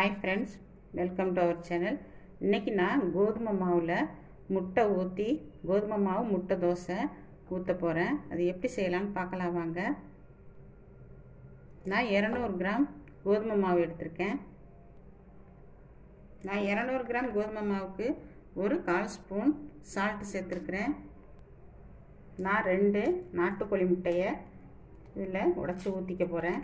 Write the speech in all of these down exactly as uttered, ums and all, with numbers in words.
Hi friends, welcome to our channel. இன்னைக்கு நான் கோதுமை மாவுல முட்டை ஊத்தி கோதுமை மாவு முட்டை தோசை ஊத்த போறேன். அது எப்படி செய்யலாம்னு பார்க்கலாம் வாங்க. நான் இருநூறு கிராம் கோதுமை மாவு எடுத்துர்க்கேன். நான் இருநூறு கிராம் கோதுமை மாவுக்கு ஒரு கால் ஸ்பூன் சால்ட் சேர்த்துக்கிறேன். நான் ரெண்டு நாட்டுக்கோழி முட்டையை இதில் உடைச்சு ஊற்றிக்க போகிறேன்.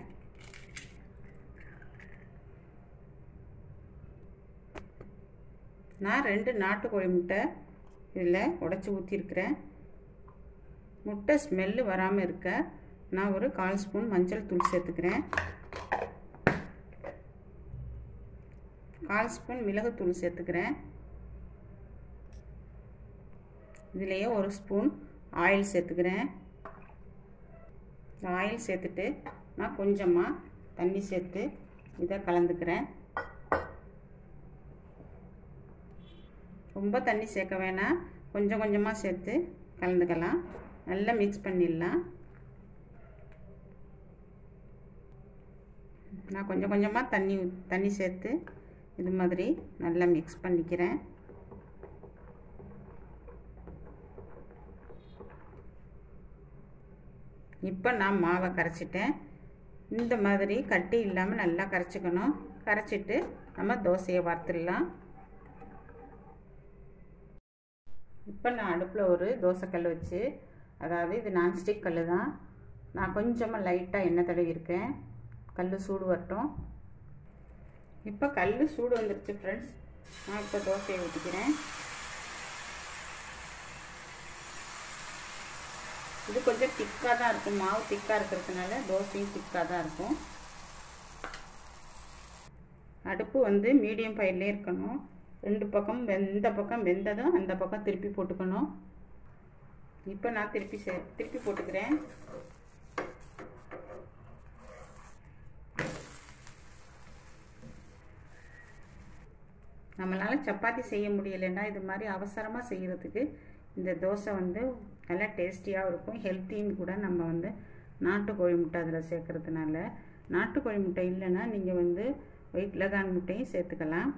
நான் ரெண்டு நாட்டுக்கோழி முட்டை இதில் உடைச்சி ஊற்றிருக்கிறேன். முட்டை ஸ்மெல்லு வராமல் இருக்க நான் ஒரு கால் ஸ்பூன் மஞ்சள் தூள் சேர்த்துக்கிறேன். கால் ஸ்பூன் மிளகுத்தூள் சேர்த்துக்கிறேன். இதிலேயே ஒரு ஸ்பூன் ஆயில் சேர்த்துக்கிறேன். ஆயில் சேர்த்துட்டு நான் கொஞ்சமாக தண்ணி சேர்த்து இதை கலந்துக்கிறேன். ரொம்ப தண்ணி சேர்க்க வேணாம், கொஞ்சம் கொஞ்சமாக சேர்த்து கலந்துக்கலாம். நல்லா மிக்ஸ் பண்ணிடலாம். நான் கொஞ்சம் கொஞ்சமாக தண்ணி தண்ணி சேர்த்து இது மாதிரி நல்லா மிக்ஸ் பண்ணிக்கிறேன். இப்போ நான் மாவை கரைச்சிட்டேன். இந்த மாதிரி கட்டி இல்லாமல் நல்லா கரைச்சிக்கணும். கரைச்சிட்டு நம்ம தோசையை வார்த்துடலாம். இப்போ நான் அடுப்பில் ஒரு தோசைக்கல் வச்சு, அதாவது இது நான்ஸ்டிக் கல் தான், நான் கொஞ்சமாக லைட்டாக எண்ணெய் தடவி இருக்கேன். கல் சூடு வரட்டும். இப்போ கல் சூடு வந்துருச்சு ஃப்ரெண்ட்ஸ். நான் இப்போ தோசையை ஊற்றிக்கிறேன். இது கொஞ்சம் திக்காக தான் இருக்கும். மாவு திக்காக இருக்கிறதுனால தோசையும் திக்காக தான் இருக்கும். அடுப்பு வந்து மீடியம் ஃபயர்லேயே இருக்கணும். ரெண்டு பக்கம் வெந்த பக்கம் வெந்ததும் அந்த பக்கம் திருப்பி போட்டுக்கணும். இப்போ நான் திருப்பி சே திருப்பி போட்டுக்கிறேன். நம்மளால் சப்பாத்தி செய்ய முடியலைன்னா இது மாதிரி அவசரமாக செய்கிறதுக்கு இந்த தோசை வந்து நல்லா டேஸ்டியாக இருக்கும். ஹெல்த்தியும் கூட. நம்ம வந்து நாட்டுக்கோழி முட்டை அதில் சேர்க்கறதுனால, நாட்டுக்கோழி முட்டை இல்லைன்னா நீங்கள் வந்து ஒயிட் லகான் முட்டையும் சேர்த்துக்கலாம்.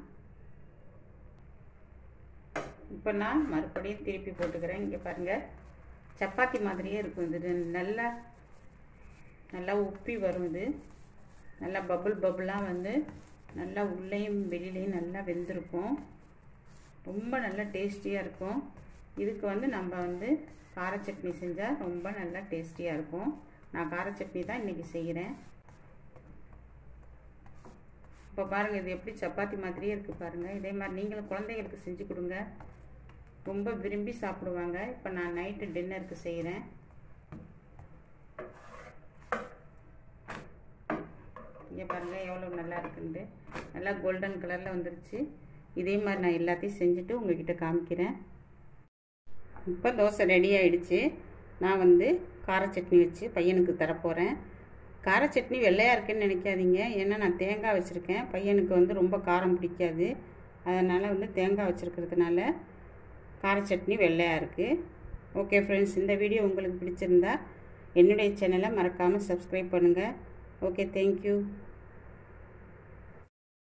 இப்போ நான் மறுபடியும் திருப்பி போட்டுக்கிறேன். இங்கே பாருங்கள், சப்பாத்தி மாதிரியே இருக்கும். இது நல்லா நல்லா உப்பி வரும். இது நல்லா பபுள் பபுளாக வந்து நல்லா உள்ளேயும் வெளியிலையும் நல்லா வெந்திருக்கும். ரொம்ப நல்லா டேஸ்டியாக இருக்கும். இதுக்கு வந்து நம்ம வந்து கார சட்னி செஞ்சால் ரொம்ப நல்லா டேஸ்டியாக இருக்கும். நான் கார சட்னி தான் இன்றைக்கி செய்கிறேன். இப்போ பாருங்கள், இது எப்படி சப்பாத்தி மாதிரியே இருக்குது பாருங்கள். இதே மாதிரி நீங்களும் குழந்தைங்களுக்கு செஞ்சு கொடுங்க, ரொம்ப விரும்பி சாப்பிடுவாங்க. இப்போ நான் நைட்டு டின்னருக்கு செய்கிறேன். இங்கே பாருங்கள் எவ்வளோ நல்லா இருக்குண்டு. நல்லா கோல்டன் கலரில் வந்துருச்சு. இதே மாதிரி நான் எல்லாத்தையும் செஞ்சுட்டு உங்கள்கிட்ட காமிக்கிறேன். இப்போ தோசை ரெடி ஆகிடுச்சு. நான் வந்து கார சட்னி வச்சு பையனுக்கு தரப்போகிறேன். கார சட்னி வெள்ளையாக இருக்குன்னு நினைக்காதீங்க. ஏன்னா நான் தேங்காய் வச்சுருக்கேன். பையனுக்கு வந்து ரொம்ப காரம் பிடிக்காது. அதனால் வந்து தேங்காய் வச்சுருக்கிறதுனால கார சட்னி வெள்ளையாக இருக்குது. ஓகே ஃப்ரெண்ட்ஸ், இந்த வீடியோ உங்களுக்கு பிடிச்சிருந்தா என்னுடைய சேனலை மறக்காமல் சப்ஸ்கிரைப் பண்ணுங்கள். Okay, thank you.